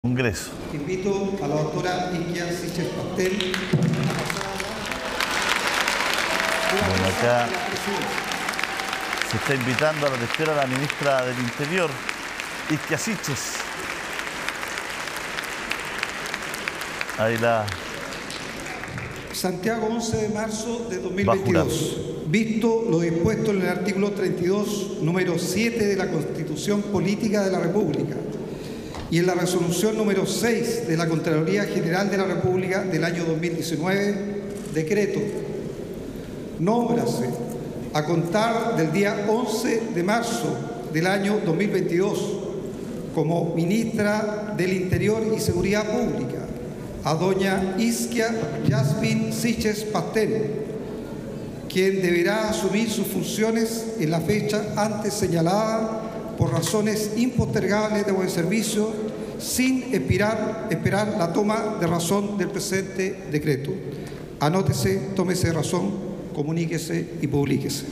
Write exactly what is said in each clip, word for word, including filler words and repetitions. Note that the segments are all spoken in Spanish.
Congreso. Invito a la doctora Isquia Sichel Pastel a pasar a Bueno, acá se está invitando a la lectura a la ministra del Interior, Isquia Sichel. Ahí la... Santiago, once de marzo de dos mil veintidós. Visto lo dispuesto en el artículo treinta y dos, número siete de la Constitución Política de la República y en la resolución número seis de la Contraloría General de la República del año dos mil diecinueve, decreto: nómbrase a contar del día once de marzo del año dos mil veintidós como ministra del Interior y Seguridad Pública a doña Isquia Yasmin Sichel Pastel, quien deberá asumir sus funciones en la fecha antes señalada por razones impostergables de buen servicio, sin esperar, esperar la toma de razón del presente decreto. Anótese, tómese de razón, comuníquese y publíquese.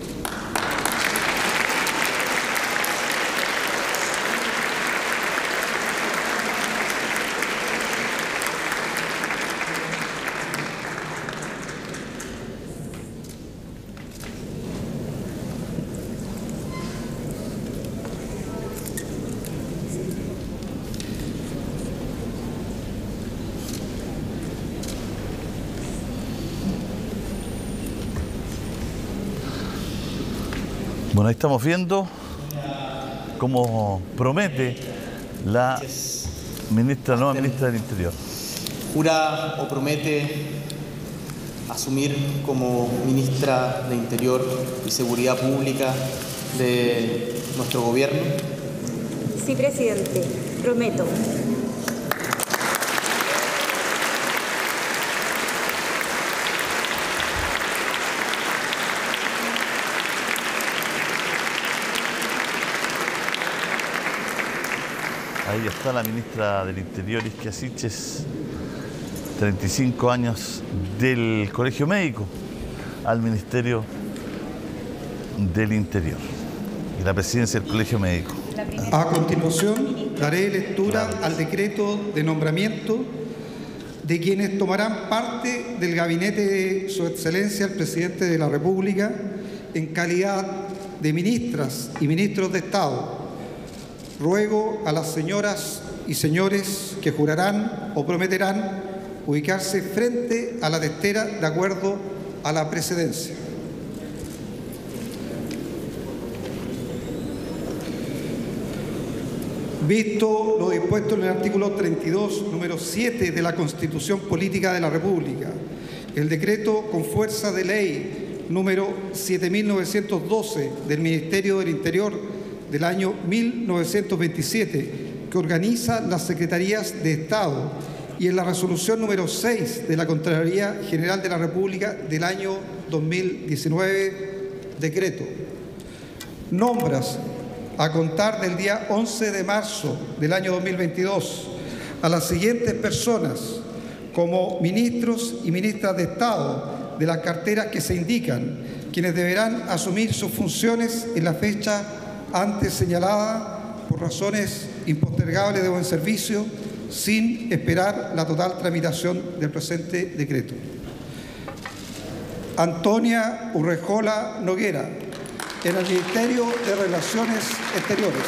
Bueno, ahí estamos viendo cómo promete la ministra, nueva ministra del Interior. ¿Jura o promete asumir como ministra de Interior y Seguridad Pública de nuestro gobierno? Sí, presidente, prometo. Ahí está la ministra del Interior, Isquia Sichel, treinta y cinco años del Colegio Médico al Ministerio del Interior y la presidencia del Colegio Médico. A continuación, daré lectura al decreto de nombramiento de quienes tomarán parte del gabinete de Su Excelencia el Presidente de la República en calidad de ministras y ministros de Estado. Ruego a las señoras y señores que jurarán o prometerán ubicarse frente a la testera de acuerdo a la precedencia. Visto lo dispuesto en el artículo treinta y dos, número siete de la Constitución Política de la República, el decreto con fuerza de ley número siete mil novecientos doce del Ministerio del Interior del año mil novecientos veintisiete, que organiza las Secretarías de Estado, y en la resolución número seis de la Contraloría General de la República del año dos mil diecinueve, decreto: nombras a contar del día once de marzo del año dos mil veintidós a las siguientes personas como ministros y ministras de Estado de las carteras que se indican, quienes deberán asumir sus funciones en la fecha antes señalada por razones impostergables de buen servicio, sin esperar la total tramitación del presente decreto. Antonia Urrejola Noguera, en el Ministerio de Relaciones Exteriores.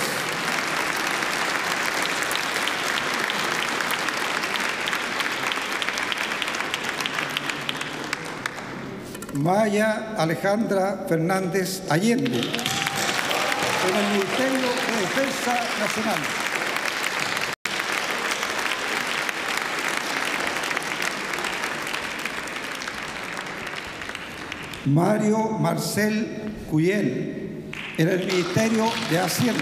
Maya Alejandra Fernández Allende, en el Ministerio de Defensa Nacional. Mario Marcel Cuyel, en el Ministerio de Hacienda.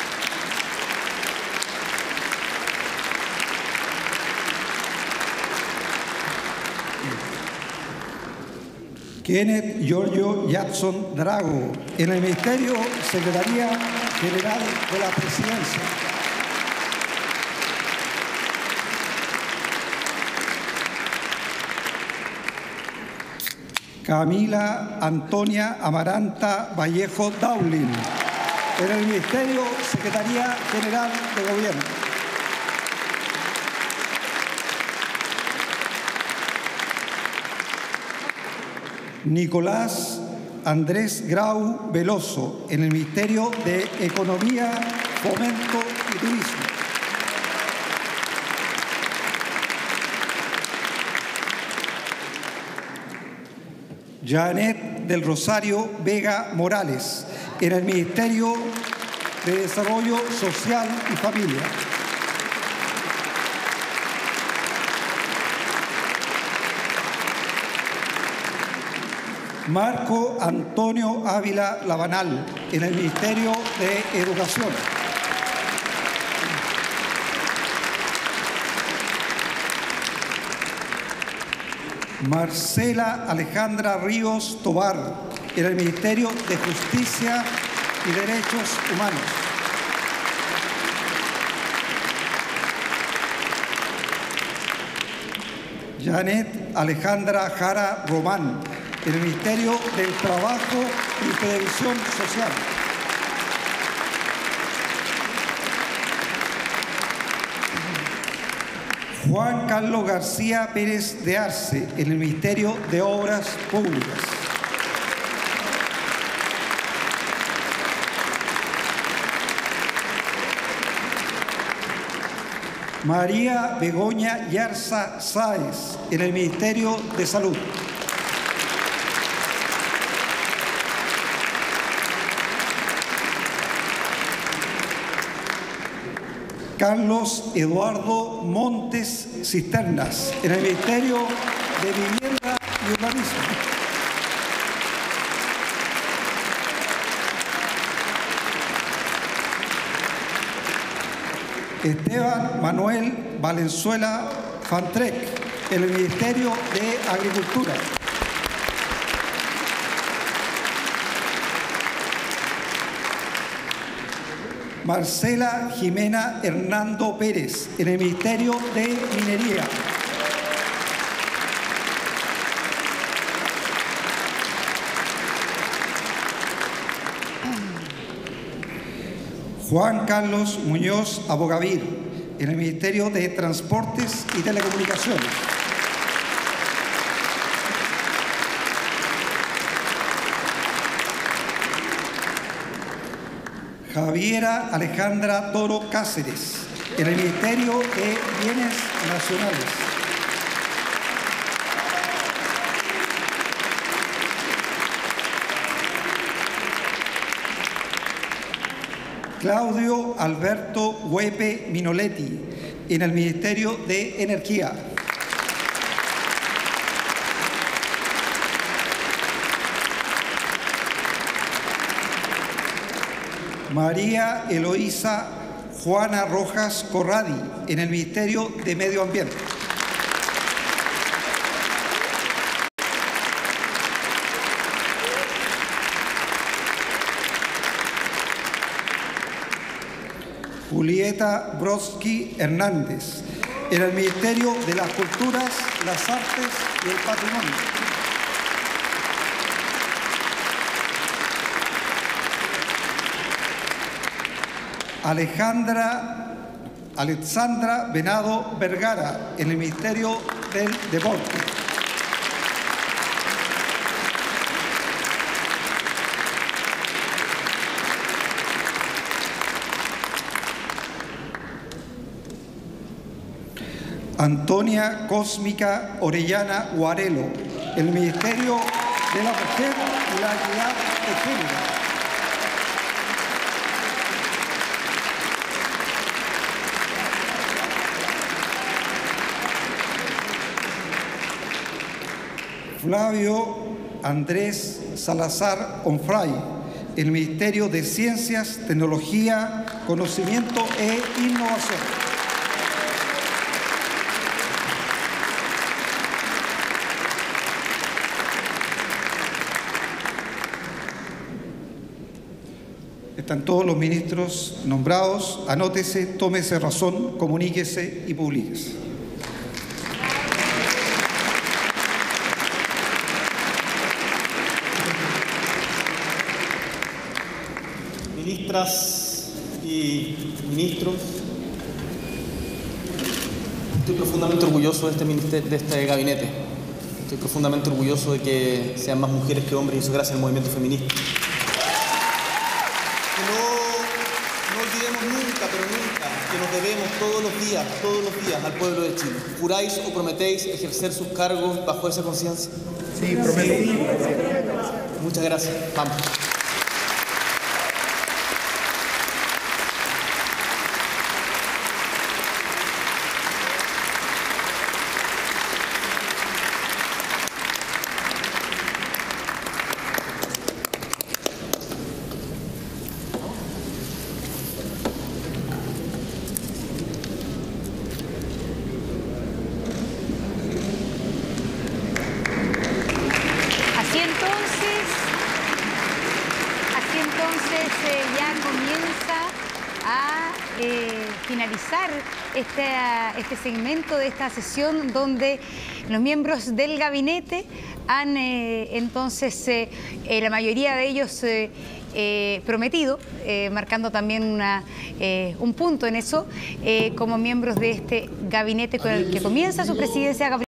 Kenneth Giorgio Jackson Drago, en el Ministerio Secretaría General de la Presidencia. Camila Antonia Amaranta Vallejo Daulin, en el Ministerio Secretaría General de Gobierno. Nicolás Andrés Grau Veloso, en el Ministerio de Economía, Fomento y Turismo. Janet del Rosario Vega Morales, en el Ministerio de Desarrollo Social y Familia. Marco Antonio Ávila Labanal, en el Ministerio de Educación. Marcela Alejandra Ríos Tobar, en el Ministerio de Justicia y Derechos Humanos. Janet Alejandra Jara Román, en el Ministerio del Trabajo y Previsión Social. Juan Carlos García Pérez de Arce, en el Ministerio de Obras Públicas. María Begoña Yarza Sáez, en el Ministerio de Salud. Carlos Eduardo Montes Cisternas, en el Ministerio de Vivienda y Urbanismo. Esteban Manuel Valenzuela Fantrec, en el Ministerio de Agricultura. Marcela Jimena Hernando Pérez, en el Ministerio de Minería. Juan Carlos Muñoz Abogavir, en el Ministerio de Transportes y Telecomunicaciones. Javiera Alejandra Toro Cáceres, en el Ministerio de Bienes Nacionales. Claudio Alberto Huepe Minoletti, en el Ministerio de Energía. María Eloísa Juana Rojas Corradi, en el Ministerio de Medio Ambiente. Julieta Brodsky Hernández, en el Ministerio de las Culturas, las Artes y el Patrimonio. Alejandra Alexandra Venado Vergara, en el Ministerio del Deporte. Antonia Cósmica Orellana Guarelo, en el Ministerio de la Mujer y la Equidad de Género. Flavio Andrés Salazar Onfray, en el Ministerio de Ciencias, Tecnología, Conocimiento e Innovación. Están todos los ministros nombrados. Anótese, tómese razón, comuníquese y publíquese. Ministras y ministros, estoy profundamente orgulloso de este, ministerio, de este gabinete. Estoy profundamente orgulloso de que sean más mujeres que hombres y eso gracias al movimiento feminista. Que no, no olvidemos nunca, pero nunca, que nos debemos todos los días, todos los días al pueblo de Chile. ¿Juráis o prometéis ejercer sus cargos bajo esa conciencia? Sí, prometo. Muchas gracias. Vamos. Así entonces, así entonces eh, ya comienza a eh, finalizar este, este segmento de esta sesión donde los miembros del gabinete han eh, entonces, eh, eh, la mayoría de ellos eh, eh, prometido, eh, marcando también una, eh, un punto en eso, eh, como miembros de este gabinete con el que comienza su presidencia.